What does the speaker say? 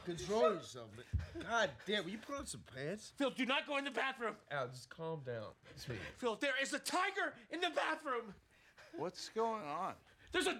Control yourself, man. God damn, will you put on some pants? Phil, do not go in the bathroom. Al, just calm down. Sweet. Phil, there is a tiger in the bathroom. What's going on? There's a